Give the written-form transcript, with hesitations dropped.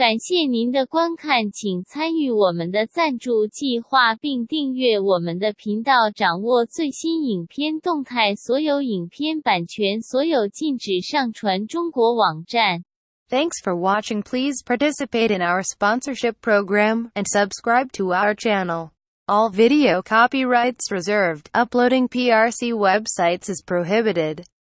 感谢您的观看，请参与我们的赞助计划并订阅我们的频道，掌握最新影片动态。所有影片版权所有，禁止上传中国网站。 Thanks for watching. Please participate in our sponsorship program and subscribe to our channel. All video copyrights reserved. Uploading PRC websites is prohibited.